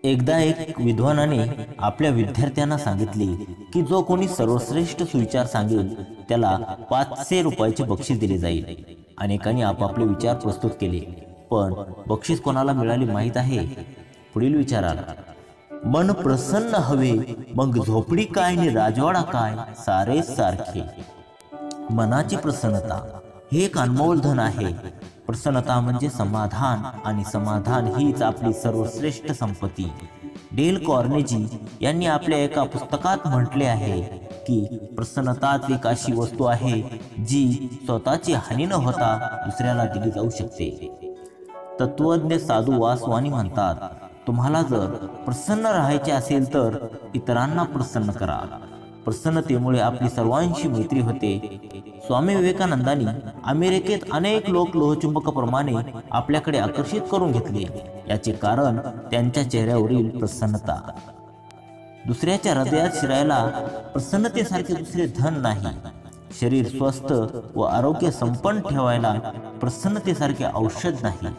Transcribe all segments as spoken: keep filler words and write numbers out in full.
एकदा एक विद्वानाने आपल्या विद्यार्थ्यांना सांगितले की जो कोणी सर्वश्रेष्ठ सुविचार सांगेल त्याला पाचशे रुपयाचे बक्षीस दिले जाईल। अनेकांनी आपापले विचार प्रस्तुत केले, पण बक्षीस कोणाला मिळाले माहीत आहे? पुढील विचार आला, मन प्रसन्न हवे मग झोपडी काय नि राजवाडा काय, सारे सारखे। मनाची प्रसन्नता हे एक अनमोल धन आहे। प्रसन्नता म्हणजे समाधान, आणि समाधान हीच आपली सर्वश्रेष्ठ संपत्ती। डेल कार्नेगी यांनी आपल्या एका पुस्तकात म्हटले आहे की प्रसन्नताच एक अशी वस्तू आहे जी स्वतःची हानी न होता दुसऱ्याला दिली जाऊ शकते। तत्वज्ञ साधू वासवानी म्हणतात, तुम्हाला जर प्रसन्न राहायचे असेल तर इतरांना प्रसन्न करा। प्रसन्नतेमुळे आपली सर्वांशी मैत्री होते। स्वामी विवेकानंदांनी अमेरिकेत अनेक लोक लोहचुंबकाप्रमाणे आपल्याकडे आकर्षित करून घेतले। याचे कारण त्यांच्या चेहऱ्यावरील प्रसन्नता। दुसऱ्याच्या हृदयात शिरायला प्रसन्नतेसारखे दुसरे धन नाही। शरीर स्वस्थ व आरोग्य संपन्न ठेवायला प्रसन्नतेसारखे औषध नाही।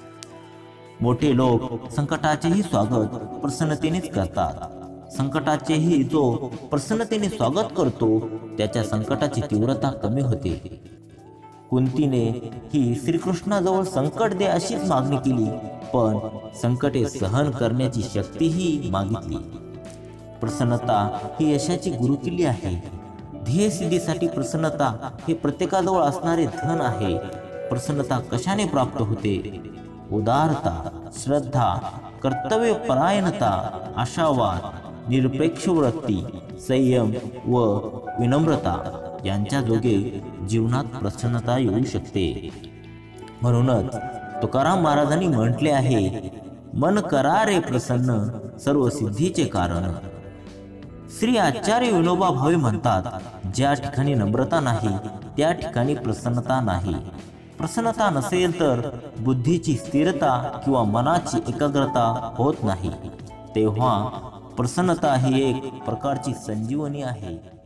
मोठे लोक संकटाचेही स्वागत प्रसन्नतेनेच करतात। संकटाचेही जो प्रसन्नतेने स्वागत करतो त्याच्या संकटाची तीव्रता कमी होते। कुंतीने ही श्रीकृष्णाजवळ संकट दे अशीच मागणी केली, पण संकटे सहन करण्याची शक्तीही मागितली। प्रसन्नता ही यशाची गुरुकिल्ली आहे। ध्येय सिद्धीसाठी प्रसन्नता हे प्रत्येकाजवळ असणारे धन आहे। प्रसन्नता कशाने प्राप्त होते? उदारता, श्रद्धा, कर्तव्यपरायणता, आशावाद, निरपेक्ष वृत्ती, संयम व विनम्रता यांच्या जोगे जीवनात प्रसन्नता येऊ शकते। म्हणूनच तुकाराम महाराजांनी म्हटले आहे, मन करा रे प्रसन्न सर्व सिद्धीचे कारण। श्री आचार्य विनोबा भावे म्हणतात, ज्या ठिकाणी नम्रता नाही त्या ठिकाणी प्रसन्नता नाही। प्रसन्नता नसेल तर बुद्धीची स्थिरता किंवा मनाची एकाग्रता होत नाही। तेव्हा प्रसन्नता ही एक प्रकारची संजीवनी आहे।